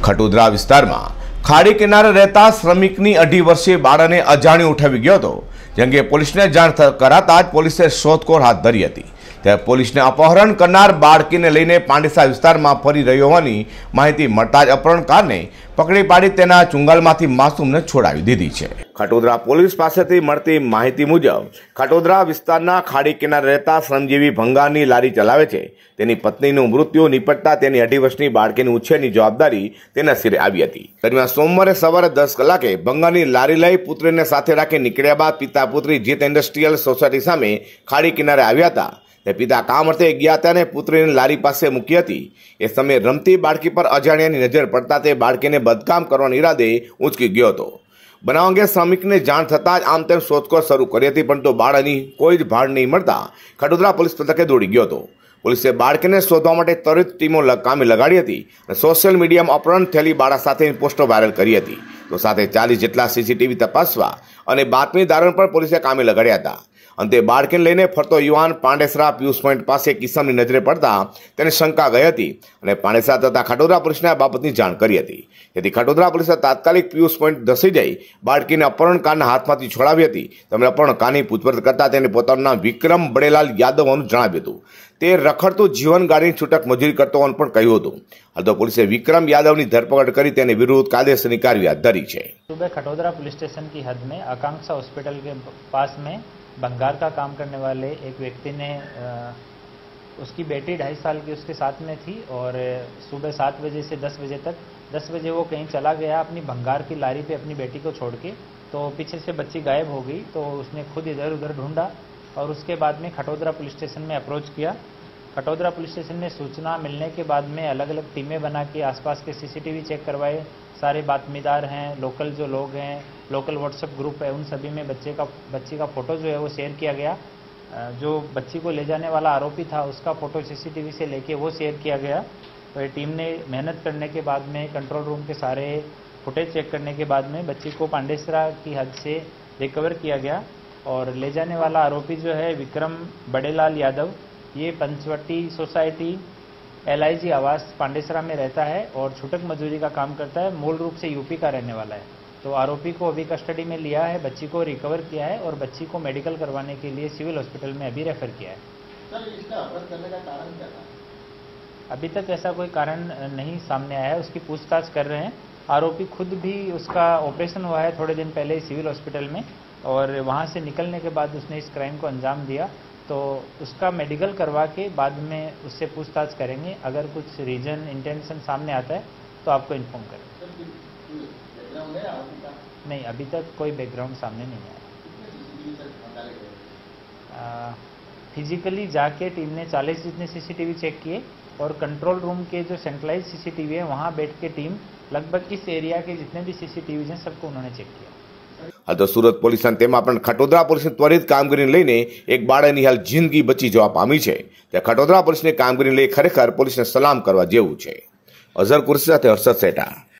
खटोदरा विस्तार में खाड़ी किनारे रहता श्रमिकनी 2.5 वर्षीय बाळाने अजाण्यो उठावी गयो हतो। जेंगे पोलीसने जाण कराता ज पोलीसे शोधखोळ हाथ धरी हती। त्यारे पोलीसने अपहरण करनार बाळकीने लईने પાંડેસરા विस्तारमां फरी रह्यो होवानी माहिती मळता ज अपहरणकारने पकड़ी पाड़ी तेना चुंगालमांथी मासूમને छोड़ावी दीधी छे। खटोदरा पोलीस पासेथी मळती माहिती मुजब खटोदरा विस्ताરના खाड़ी किनारे रहता श्रमजीवी भंगारनी लारी चलावे छे। तेनी पत्नीનું मृत्यु निपटता तेनी 2.5 વર્ષની બાળકીની ઉછેરની જવાબદારી તેના સિરે આવી હતી। દરમિયાન સોમવારે સવારે 10 કલાકે ભંગારની લારી લઈ પુત્રીને સાથે રાખી નીકળ્યા બાદ પિતા પુત્રી જીત ઇન્ડસ્ટ્રીયલ સોસાયટી સામે ખાડી કિનારે આવ્યા હતા। તે પિતા કામ અર્થે ગયા હતા અને પુત્રીને લારી પાસે મૂકી હતી। એ સમયે રમતી બાળકી પર અજાણ્યાની નજર પડતા તે બાળકીને બદકામ કરવાના ઈરાદે ઉંચકી ગયો હતો। બનાવ અંગે શ્રમિકને જાણ થતાં જ આમ તેમ શોધખોળ શરૂ કરી હતી, પરંતુ બાળની કોઈ જ ભાળ નહીં મળતા ખટોદરા પોલીસ મથકે દોડી ગયો હતો। પોલીસે બાળકીને શોધવા માટે ત્વરિત ટીમો કામે લગાડી હતી અને સોશિયલ મીડિયામાં અપહરણ થયેલી બાળા સાથેની પોસ્ટો વાયરલ કરી હતી। તો સાથે 40 જેટલા સીસીટીવી તપાસવા અને બાતમીદારોને પણ પોલીસે કામે લગાડ્યા હતા। अंते बाळकीने लईने फरतो युवान પાંડેસરા पीयूष पॉइंट पास किस्सानी नजरे पड़ता तेने शंका गई थी और પાંડેસરા तथा खटोदरा पुलिस ने आ बाबतनी जाण करी हती। जेथी खटोदरा पुलिसे तात्कालिक पीयूष पॉइंट धसी जई बाळकीने अपहरणकारना हाथमांथी छोड़ावी हती। तेमणे अपहरणकारनी पूछपरछ करता तेने पोतानुं नाम विक्रम बड़ेलाल यादव होવાનું जणाव्युं हतुं। ते रखड़तुं जीवन गाळीनी छूटक मजूरी करतो होવાનું पण कह्युं हतुं। हाल तो पुलिसे विक्रम यादवनी धरपकड़ करी तेने विरुद्ध कायदेसरनी कार्यवाही हाथ धरी छे। सुबह खटोदरा पुलिस स्टेशन की हद में आकांक्षा हॉस्पिटल के पास में भंगार का काम करने वाले एक व्यक्ति ने उसकी बेटी 2.5 साल की उसके साथ में थी और सुबह 7 बजे से 10 बजे तक 10 बजे वो कहीं चला गया अपनी भंगार की लारी पे अपनी बेटी को छोड़ के, तो पीछे से बच्ची गायब हो गई। तो उसने खुद इधर उधर ढूंढा और उसके बाद में खटोदरा पुलिस स्टेशन में अप्रोच किया। खटोदरा पुलिस स्टेशन में सूचना मिलने के बाद में अलग अलग टीमें बना के आसपास के सीसीटीवी चेक करवाए। सारे बातमीदार हैं, लोकल जो लोग हैं, लोकल व्हाट्सएप ग्रुप है, उन सभी में बच्ची का फ़ोटो जो है वो शेयर किया गया। जो बच्ची को ले जाने वाला आरोपी था उसका फ़ोटो सीसीटीवी से लेके वो शेयर किया गया। तो टीम ने मेहनत करने के बाद में कंट्रोल रूम के सारे फुटेज चेक करने के बाद में बच्ची को પાંડેસરા की हद से रिकवर किया गया। और ले जाने वाला आरोपी जो है विक्रम बड़ेलाल यादव, ये पंचवटी सोसाइटी LIG आवास પાંડેસરા में रहता है और छूटक मजदूरी का काम करता है। मूल रूप से यूपी का रहने वाला है। तो आरोपी को अभी कस्टडी में लिया है, बच्ची को रिकवर किया है और बच्ची को मेडिकल करवाने के लिए सिविल हॉस्पिटल में अभी रेफर किया है। सर, इसका अपहरण करने का कारण क्या था? अभी तक ऐसा कोई कारण नहीं सामने आया है, उसकी पूछताछ कर रहे हैं। आरोपी खुद भी, उसका ऑपरेशन हुआ है थोड़े दिन पहले सिविल हॉस्पिटल में और वहाँ से निकलने के बाद उसने इस क्राइम को अंजाम दिया। तो उसका मेडिकल करवा के बाद में उससे पूछताछ करेंगे। अगर कुछ रीजन इंटेंशन सामने आता है तो आपको इन्फॉर्म करेंगे। नहीं, अभी तक कोई बैकग्राउंड सामने नहीं आया। फिजिकली जाके टीम ने 40 जितने सीसीटीवी चेक किए और कंट्रोल रूम के जो सेंट्रलाइज सीसीटीवी है वहाँ बैठ के टीम लगभग इस एरिया के जितने भी सीसीटीवी हैं सबको उन्होंने चेक किया। हाल तो सूरत पोलीस तेमां पण खटोदरा पोलीस त्वरित कामगीरी लईने एक बाळानी हाल जिंदगी बची जवा पामी छे। त्यारे खटोदरा पोलीसनी कामगीरी लई खरेखर पोलीसने सलाम करवा जेवुं छे। अजहर कुर्सी साथे हर्षद सेठा।